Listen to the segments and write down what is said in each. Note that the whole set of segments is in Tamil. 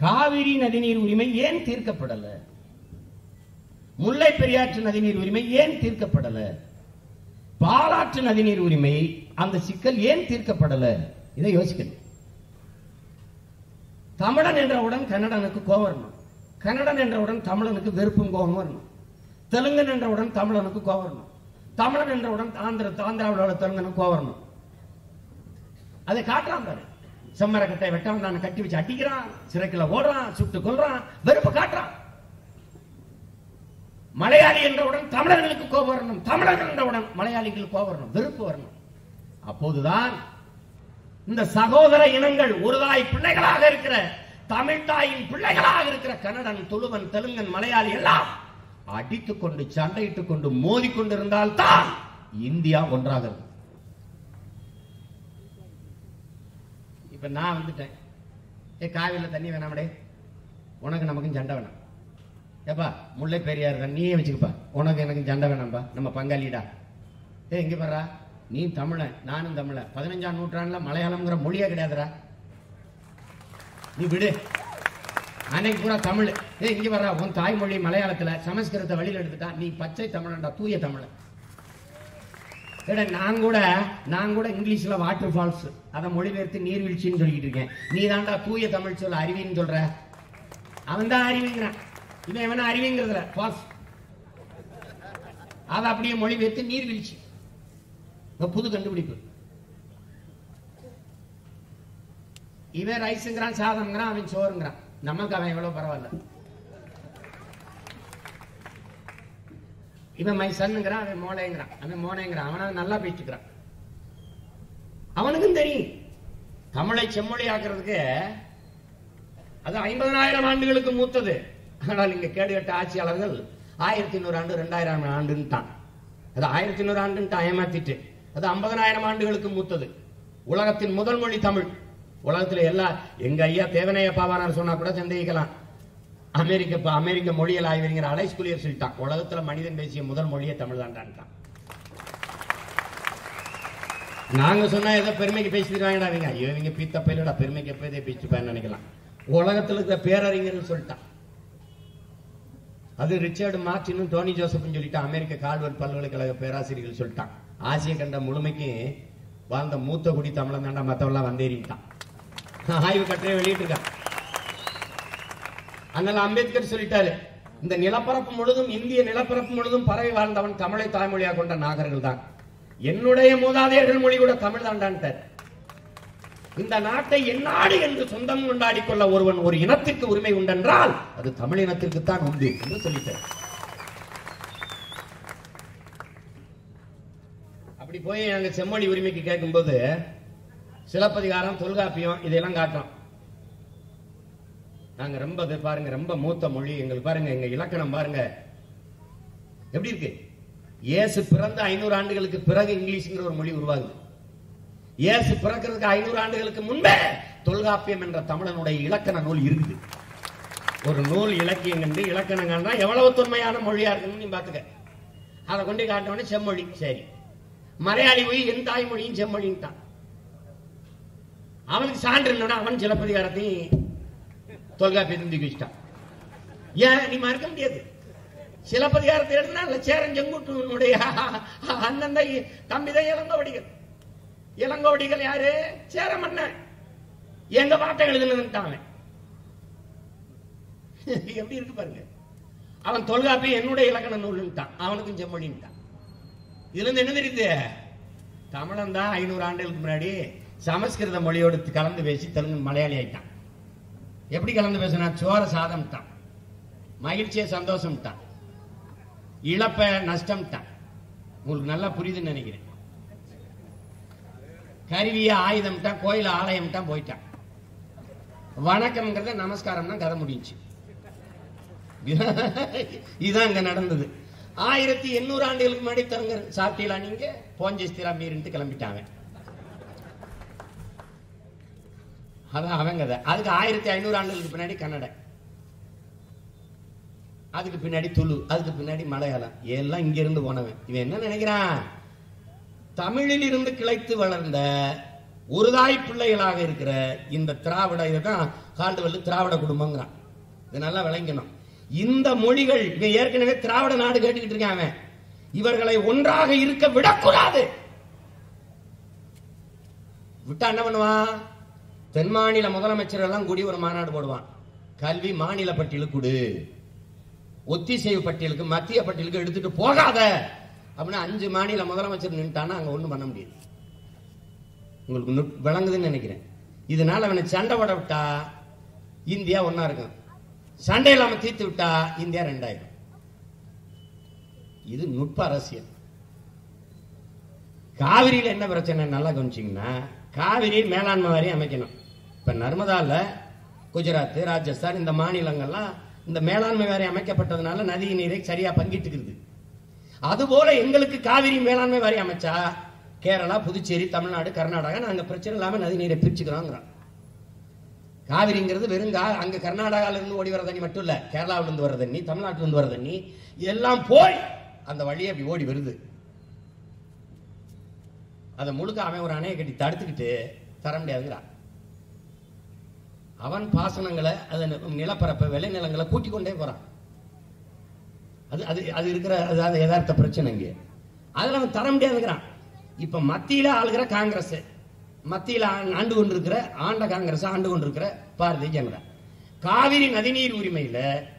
காவிரி நதிநீர் உரிமை ஏன் தீர்க்கப்படல? முல்லை பெரியாற்று நதிநீர் உரிமை ஏன் தீர்க்கப்படல? பாலாற்று நதிநீர் உரிமை அந்த சிக்கல் ஏன் தீர்க்கப்படல? இதை யோசிக்கணும். தமிழன் என்றவுடன் கன்னடனுக்கு கோபம் வரணும், கன்னடன் என்றவுடன் தமிழனுக்கு வெறுப்பும் கோபம் வரணும், தெலுங்கன் என்றவுடன் தமிழனுக்கு கோபம் வரணும், தமிழன் என்றவுடன் ஆந்திராவோட தெலுங்கனுக்கு கோபம் வரணும். அதை காட்டுறான் பாரு. செம்மரக்கட்டை வெட்டவன் கட்டி வச்சு அடிக்கிறான், சிறைக்குள்ள ஓடுறான், சுட்டு கொல்றான், வெறுப்பு காட்டுறான். மலையாளி என்றவுடன் தமிழர்களுக்கு கோபம் வரணும், தமிழர்கள் என்றவுடன் மலையாளிகளுக்கு கோபம் வரணும், வெறுப்பு வரணும். அப்போதுதான் இந்த சகோதர இனங்கள் ஒரு தாய் பிள்ளைகளாக இருக்கிற தமிழ் தாயின் பிள்ளைகளாக இருக்கிற கன்னடன், துளுவன், தெலுங்கன், மலையாளி எல்லாம் அடித்துக் கொண்டு சண்டையிட்டுக் கொண்டு மோதிக்கொண்டிருந்தால் தான் இந்தியா ஒன்றாக இருக்கும். இப்ப நான் வந்துட்டேன், காவிரியில தண்ணி வேணாமடே, உனக்கு நமக்கும் சண்டை வேணாம். ஏப்பா முல்லை பெரியார் நீயே வச்சுக்கப்பா, உனக்கு எனக்கு சண்டை வேணாம்பா, நம்ம பங்காளிடா. இங்க பாரா, நீ தமிழன் நானும் தமிழன், 15ஆம் நூற்றாண்டுல மலையாளம்ங்கிற மொழியே கிடையாதுடா, நீ விடு. அன்னைக்கு பூரா தமிழ். இங்க வர்றா, உன் தாய்மொழி மலையாளத்துல சமஸ்கிருதத்தை வழியில் எடுத்துட்டா, நீ பச்சை தமிழன்டா, தூய தமிழன். நான் கூட இங்கிலீஷ்ல வாட்டர் ஃபால்ஸ் அதை மொழிபெயர்த்து நீர்வீழ்ச்சின்னு சொல்லிட்டு இருக்கேன். நீ தாண்டா தூய தமிழ் சொல்ல அருவின்னு சொல்ற. அவன் தான் அறிவிங்கிறான், இவன் எவனா அறிவிங்கிறதுல ஃபால்ஸ், அதை அப்படியே மொழிபெயர்த்து நீர்வீழ்ச்சி. புது கண்டுபிடிப்பு. இவன் ரைஸ்ங்கிறான், சாதம்ங்கிறான், அவன் சோறுங்கிறான். நமக்கு அவன் எவ்வளவு பரவாயில்ல. இவன் மை சன்னுங்கிறான், அவன் மோளைங்கிறான், அவன் மோனைங்கிறான். அவனா நல்லா பேசிக்கிறான். அவனுக்கும் தெரியும் தமிழை செம்மொழி ஆக்குறதுக்கு அது 50,000 ஆண்டுகளுக்கு மூத்தது. ஆனால் இங்க கேடுகட்ட ஆட்சியாளர்கள் 1100 ஆண்டு 2000 ஆண்டுன்ட்டான். அது 1100 ஆண்டுன்ட்டு ஏமாத்திட்டு அது 50,000 ஆண்டுகளுக்கு மூத்தது. உலகத்தின் முதல் மொழி தமிழ். உலகத்தில் எல்லா எங்க ஐயா தேவனைய பாவானார் சொன்னா கூட சந்தேகிக்கலாம். அமெரிக்க மொழியல் ஆய்வறிஞர் அலைஸ் குலியர் சொல்லிட்டான், உலகத்துல மனிதன் பேசிய முதல் மொழியே தமிழ் தான்டான். நாங்க சொன்னா ஏதோ பெருமைக்கு பேசிடுவாங்கடா அவங்க. ஐயோ இவங்க பீத்த பயிலடா, பெருமைக்கு எப்ப இதை பேசிட்டு நினைக்கலாம். உலகத்துல இருக்கிற பேரறிஞர் சொல்லிட்டான். அது ரிச்சர்டு மார்டினும் டோனி ஜோசப்னு சொல்லிட்டு அமெரிக்க கால்வர்ட் பல்கலைக்கழக பேராசிரியர்கள் சொல்லிட்டான். ஆசிய கண்ட முழுமைக்கு வாழ்ந்த மூத்த குடி தமிழன் தாண்டா, மத்தவெல்லாம் வந்தேறிட்டான். ஆய்வு கட்டுரை வெளியிட்டு இருக்கான். அதனால அம்பேத்கர் சொல்லிட்டாரு, இந்த நிலப்பரப்பு முழுதும், இந்திய நிலப்பரப்பு முழுதும் பரவி வாழ்ந்தவன் தமிழை தாய்மொழியாக கொண்ட நாகர்கள் தான். என்னுடைய மூதாதையர்கள் மொழி கூட தமிழ் தாண்டான்ட்டார். இந்த நாட்டை என் நாடு என்று சொந்தம் கொண்டாடி கொள்ள ஒருவன் ஒரு இனத்திற்கு உரிமை உண்டென்றால் அது தமிழ் இனத்திற்குத்தான் உண்டு என்று சொல்லிட்டார். அப்படி போய் நாங்க செம்மொழி உரிமைக்கு கேட்கும்போது சிலப்பதிகாரம், தொல்காப்பியம் இதெல்லாம் காட்டுறோம். நாங்க ரொம்ப பாருங்க, ரொம்ப மூத்த மொழி எங்களுக்கு பாருங்க, எங்க இலக்கணம் பாருங்க எப்படி இருக்கு. இயேசு பிறந்த 500 ஆண்டுகளுக்கு பிறகு இங்கிலீஷ்ங்கிற ஒரு மொழி உருவாகுது. இயேசு பிறக்கிறதுக்கு 500 ஆண்டுகளுக்கு முன்பே தொல்காப்பியம் என்ற தமிழனுடைய இலக்கண நூல் இருக்குது. ஒரு நூல் இலக்கியம் கண்டு இலக்கணம் கண்டா எவ்வளவு தொன்மையான மொழியா இருக்குன்னு நீ பாத்துக்க. அதை கொண்டு காட்டவனே செம்மொழி. சரி, மலையாளி போய் என் தாய்மொழியும் செம்மொழின்ட்டான். அவனுக்கு சான்று இல்லைன்னா அவன் சிலப்பதிகாரத்தையும் தொல்காப்பியத்தையும் தூக்கி வச்சுட்டான். ஏன் நீ மறுக்க முடியாது. சிலப்பதிகாரத்தை எழுதினா சேரன் செங்குட்டுடைய அண்ணன் தம்பிதான் இளங்கோவடிகள். இளங்கோவடிகள் யாரு? சேர மன்னன். எங்க பாட்டை எழுதுனதுட்டான். எப்படி இருக்கு பாருங்க. அவன் தொல்காப்பியம் என்னுடைய இலக்கண நூல்ட்டான், அவனுக்கும் செம்மொழின்ட்டான். இதுல இருந்து என்ன தெரியுது? தமிழன் தான் 500 ஆண்டுகளுக்கு முன்னாடி சமஸ்கிருத மொழியோடு கலந்து பேசி தெலுங்கு மலையாளி ஆயிட்டான். எப்படி கலந்து பேசினா? சோர சாதம்ட்டான், மகிழ்ச்சிய சந்தோஷம்ட்டான், இழப்ப நஷ்டம்ட்டான். உங்களுக்கு நல்லா புரியுதுன்னு நினைக்கிறேன். கருவிய ஆயுதம்ட்டான், கோயில ஆலயம்ட்டான், போயிட்டான். வணக்கம்ங்கிறத நமஸ்காரம்னா கதை முடிஞ்சு. இதுதான் இங்க நடந்தது. 1800 ஆண்டுகளுக்கு முன்னாடி தங்க சாப்பிட்டீங்களா நீங்க? போஞ்சஸ்திரா மீறிட்டு கிளம்பிட்டாங்க. அதான் அவங்க கதை. அதுக்கு 1500 ஆண்டுகளுக்கு பின்னாடி கன்னட, அதுக்கு பின்னாடி துளு, அதுக்கு பின்னாடி மலையாளம். எல்லாம் இங்க இருந்து போனவன். இவன் என்ன நினைக்கிறான்? தமிழில் இருந்து கிளைத்து வளர்ந்த ஒரு தாய் பிள்ளைகளாக இருக்கிற இந்த திராவிட, இதுதான் கால்டுவெல் திராவிட குடும்பங்கிறான். இது நல்லா விளங்கணும். இந்த மொழிகள் ஏற்கனவே திராவிட நாடு கேட்டுக்கிட்டு இருக்காங்க. இவர்களை ஒன்றாக இருக்க விடக்கூடாது. விட்டா என்ன பண்ணுவான்? தென் மாநில முதலமைச்சர் எல்லாம் கூடி ஒரு மாநாடு போடுவான். கல்வி மாநில பட்டியலுக்கு கொடு, ஒத்திசைவு பட்டியலுக்கு மத்திய பட்டியலுக்கு எடுத்துட்டு போகாத அப்படின்னா 5 மாநில முதலமைச்சர் நின்றுட்டானா அங்க ஒண்ணும் பண்ண முடியாது. உங்களுக்கு விளங்குதுன்னு நினைக்கிறேன். இதனால அவனை சண்டை போட விட்டா இந்தியா ஒன்னா இருக்கும், சண்டை இல்லாம தீர்த்து விட்டா இந்தியா 2ஆயிரம். இது நுட்ப அரசியல். காவிரியில் என்ன பிரச்சனை நல்லா கவனிச்சீங்கன்னா, காவிரி மேலாண்மை வாரியம் அமைக்கணும். இப்ப நர்மதால குஜராத், ராஜஸ்தான் இந்த மாநிலங்கள்லாம் இந்த மேலாண்மை வாரியம் அமைக்கப்பட்டதுனால நதி நீரை சரியா பங்கிட்டுக்கிறது. அதுபோல எங்களுக்கு காவிரி மேலாண்மை வாரியம் அமைச்சா கேரளா, புதுச்சேரி, தமிழ்நாடு, கர்நாடகா நாங்க பிரச்சனை இல்லாம நதி நீரை பிரிச்சுக்கிறோம். காவிரிங்கிறது வெறும் அங்க கர்நாடகால இருந்து ஓடி வர தண்ணி மட்டும் இல்ல, கேரளாவில இருந்து வர தண்ணி, தமிழ்நாட்டில இருந்து வர தண்ணி எல்லாம் போய் அந்த வழியை அப்படி ஓடி வருது. அதை முழுக்க அவன் ஒரு அணையை கட்டி தடுத்துக்கிட்டு தர முடியாதுங்கிறான். அவன் பாசனங்களை, நிலப்பரப்பை, விளைநிலங்களை கூட்டிக் கொண்டே போறான். அது இருக்கிற யதார்த்த பிரச்சனை இங்கே. அதுல அவன் தர முடியாதுங்கிறான். இப்ப மத்தியில ஆளுகிற காங்கிரஸ், மத்தியில ஆண்டு கொண்டிருக்கிற காங்கிரஸ் ஆண்டு கொண்டிருக்கிற பாரதிய ஜனதா காவிரி நதிநீர் உரிமையில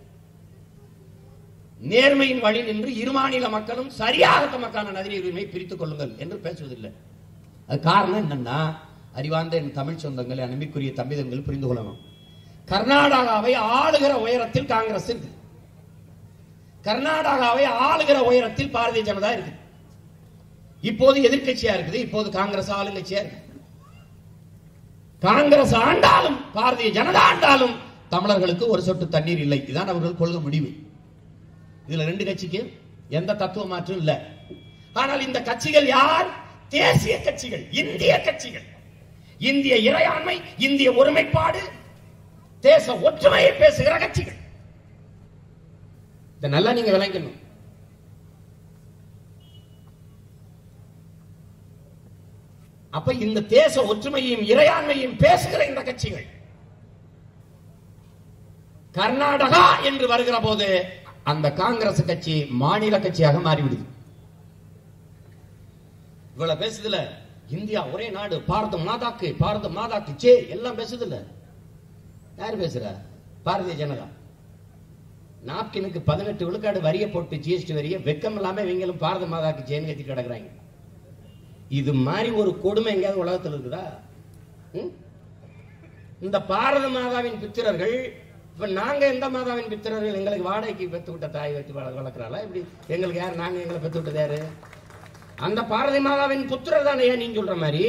நேர்மையின் வழி நின்று இரு மாநில மக்களும் சரியாக தமக்கான நதிநீர் உரிமையை பிரித்துக் கொள்ளுங்கள் என்று பேசுவதில்லை. அது காரணம் என்னன்னா, அறிவார்ந்த என் தமிழ் சொந்தங்களை, அன்பிற்குரிய தம்பிதங்கள் புரிந்து கொள்ளணும். கர்நாடகாவை ஆளுகிற உயரத்தில் காங்கிரஸ் இருக்கு, கர்நாடகாவை ஆளுகிற உயரத்தில் பாரதிய ஜனதா இருக்கு. இப்போது எதிர்கட்சியா இருக்குது, இப்போது காங்கிரஸ் ஆளுங்கட்சியா இருக்கு. காங்கிரஸ் ஆண்டாலும் பாரதிய ஜனதா ஆண்டாலும் தமிழர்களுக்கு ஒரு சொட்டு தண்ணீர் இல்லை. இதுதான் அவர்கள் கொள்கை முடிவு. இதுல 2 கட்சிக்கு எந்த தத்துவ மாற்றம் இல்ல. ஆனால் இந்த கட்சிகள் யார்? தேசிய கட்சிகள், இந்திய கட்சிகள். இந்திய இறையாண்மை, இந்திய ஒருமைப்பாடு, தேச ஒற்றுமையை பேசுகிற கட்சிகள். இதை நல்லா நீங்க விளங்கணும். அப்ப இந்த தேச ஒற்றுமையையும் இறையாண்மையையும் பேசுகிற இந்த கட்சிகள் கர்நாடகா என்று வருகிற போது அந்த காங்கிரஸ் கட்சி மாநில கட்சியாக மாறிவிடுது. இவ்வளவு பேசுதுல, இந்தியா ஒரே நாடு, பாரத மாதாக்கு, பாரத மாதாக்கு ஜே எல்லாம் பேசுதுல. யார் பேசுற? பாரதிய ஜனதா. நாப்கினுக்கு 18 விழுக்காடு வரிய போட்டு ஜிஎஸ்டி வரிய வெக்கம் இல்லாம இவங்களும் பாரத மாதாக்கு ஜேன்னு கத்தி கிடக்குறாங்க. இது மாதிரி ஒரு கொடுமை எங்கேயாவது உலகத்தில் இருக்குதா? இந்த பாரத மாதாவின் பித்திரர்கள், இப்ப நாங்க எந்த மாதாவின் பித்திரர்கள்? எங்களுக்கு வாடகைக்கு பெத்து விட்ட தாய் வச்சு வளர்க்கிறாளா? இப்படி எங்களுக்கு யார்? நாங்க எங்களை பெத்து விட்டது யாரு? அந்த பாரதி மாதாவின் புத்திரர் தானே நீங்க சொல்ற மாதிரி.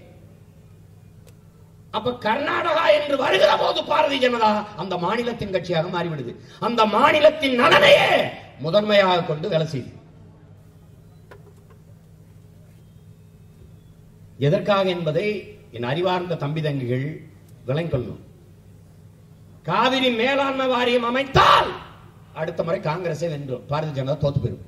அப்ப கர்நாடகா என்று வருகிற போது பாரதிய ஜனதா அந்த மாநிலத்தின் கட்சியாக மாறிவிடுது. அந்த மாநிலத்தின் நலனையே முதன்மையாக கொண்டு வேலை செய்யுது. எதற்காக என்பதை என் அறிவார்ந்த தம்பி தங்கிகள் விளங்கொள்ளும். காவிரி மேலாண்மை வாரியம் அமைத்தால் அடுத்த முறை காங்கிரஸே வென்றும், பாரதிய ஜனதா தோத்து போயிடும்.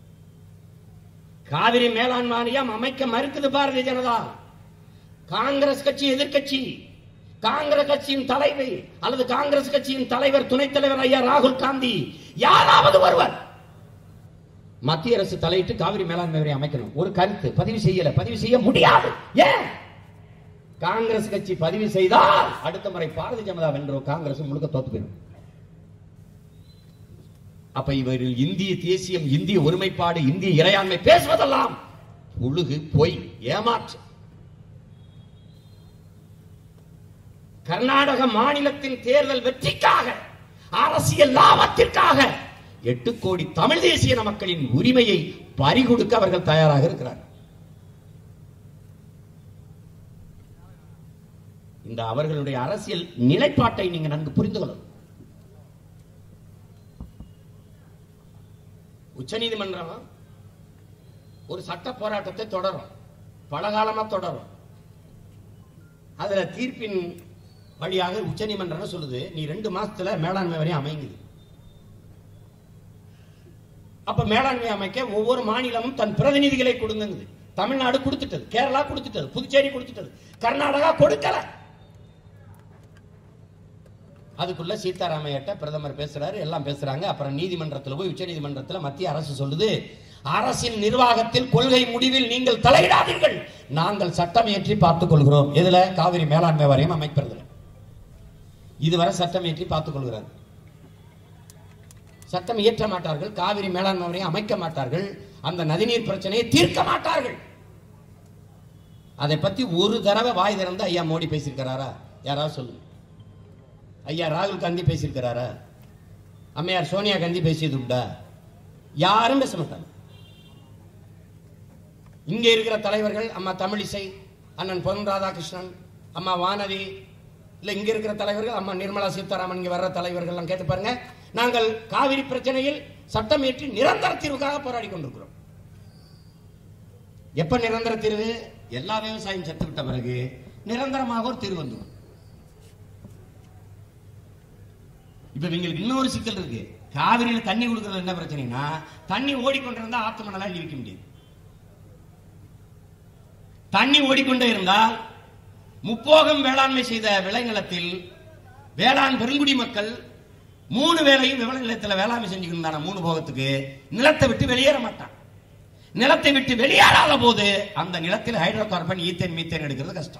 காவிரி மேலாண்மை வாரியம் அமைக்க மறுக்குது பாரதிய ஜனதா. காங்கிரஸ் கட்சி எதிர்கட்சி, காங்கிரஸ் கட்சியின் தலைவர் அல்லது காங்கிரஸ் கட்சியின் தலைவர், துணைத் தலைவர் ஐயா ராகுல் காந்தி, யாராவது ஒருவர் மத்திய அரசு தலையிட்டு காவிரி மேலாண்மை வாரியம் அமைக்கணும். ஒரு கருத்து பதிவு செய்யல, பதிவு செய்ய முடியாது. ஏன்? காங்கிரஸ் கட்சி பதிவு செய்தால் அடுத்த முறை பாரதிய ஜனதா வென்றோம், காங்கிரஸ் முழுக்க தோத்து போயிடும். அப்ப இவர்கள் இந்திய தேசியம், இந்திய ஒருமைப்பாடு, இந்திய இறையாண்மை பேசுவதெல்லாம் புழுகு, பொய், ஏமாற்று. கர்நாடக மாநிலத்தின் தேர்தல் வெற்றிக்காக, அரசியல் லாபத்திற்காக 8 கோடி தமிழ் தேசிய மக்களின் உரிமையை பறிகொடுக்க அவர்கள் தயாராக இருக்கிறார். இந்த அவர்களுடைய அரசியல் நிலைப்பாட்டை நீங்க நன்கு புரிந்து கொள்ளணும். உச்சநீதிமன்றம் ஒரு சட்ட போராட்டத்தை தொடரும், பலகாலமா தொடரும். அதுல தீர்ப்பின் வழியாக உச்சநீதிமன்றம் சொல்லுது, நீ 2 மாசத்துல மேலாண்மை வாரியம் அமைங்குது. அப்ப மேலாண்மை அமைக்க ஒவ்வொரு மாநிலமும் தன் பிரதிநிதிகளை கொடுங்குது. தமிழ்நாடு கொடுத்துட்டது, கேரளா கொடுத்துட்டது, புதுச்சேரி கொடுத்துட்டது, கர்நாடகா கொடுக்கல. அதுக்குள்ள சீதாராமையிட்ட பிரதமர் பேசுறாரு, எல்லாம் பேசுறாங்க. அப்புறம் நீதிமன்றத்தில் போய், உச்ச நீதிமன்றத்தில் மத்திய அரசு சொல்லுது, அரசின் நிர்வாகத்தில் கொள்கை முடிவில் நீங்கள் தலையிடாதீர்கள், நாங்கள் சட்டம் இயற்றி பார்த்துக் கொள்கிறோம். எதுல? காவிரி மேலாண்மை வாரியம் அமைப்பதில். இதுவரை சட்டம் இயற்றி பார்த்துக் கொள்கிறார். சட்டம் இயற்ற மாட்டார்கள், காவிரி மேலாண்மை வாரியம் அமைக்க மாட்டார்கள், அந்த நதிநீர் பிரச்சனையை தீர்க்க மாட்டார்கள். அதை பத்தி ஒரு தடவை வாய் திறந்து ஐயா மோடி பேசியிருக்கிறாரா? யாராவது சொல்லுங்க. ஐயா ராகுல் காந்தி பேசியிருக்கிறாரா? அம்மையார் சோனியா காந்தி பேசியது உண்டா? யாரும் பேச மாட்டாங்க. இங்க இருக்கிற தலைவர்கள், அம்மா தமிழிசை, அண்ணன் பொன் ராதாகிருஷ்ணன், அம்மா வானதி, இல்ல இங்க இருக்கிற தலைவர்கள், அம்மா நிர்மலா சீதாராமன், இங்க வர்ற தலைவர்கள் எல்லாம் கேட்டு பாருங்க. நாங்கள் காவிரி பிரச்சனையில் சட்டம் ஏற்றி நிரந்தர தீர்வுக்காக போராடி கொண்டிருக்கிறோம். எப்ப நிரந்தர தீர்வு? எல்லா விவசாயம் செத்து விட்ட பிறகு நிரந்தரமாக ஒரு தீர்வு வந்துடும். இப்ப எங்களுக்கு இன்னொரு சிக்கல் இருக்கு. காவிரியில தண்ணி கொடுக்கறது என்ன பிரச்சனைனா, தண்ணி ஓடிக்கொண்டிருந்தா ஆத்து மணலா இழிக்க முடியாது. தண்ணி ஓடிக்கொண்டே இருந்தால் முப்போகம் வேளாண்மை செய்த விளைநிலத்தில் வேளாண் பெருங்குடி மக்கள் 3 வேளையும் விளைநிலத்தில் வேளாண்மை செஞ்சுக்கிட்டு 3 போகத்துக்கு நிலத்தை விட்டு வெளியேற மாட்டான். நிலத்தை விட்டு வெளியேறாத போது அந்த நிலத்தில் ஹைட்ரோ கார்பன், ஈத்தேன், மீத்தேன் எடுக்கிறது கஷ்டம்.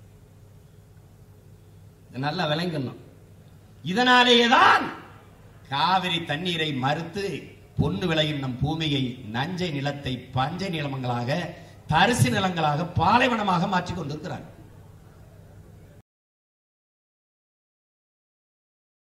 நல்லா விளங்கணும். இதனாலேயேதான் காவிரி தண்ணீரை மறுத்து பொன்னு விளையும் நம் பூமியை, நஞ்சை நிலத்தை பஞ்சை நிலங்களாக, தரிசு நிலங்களாக, பாலைவனமாக மாற்றிக் கொண்டிருக்கிறார்.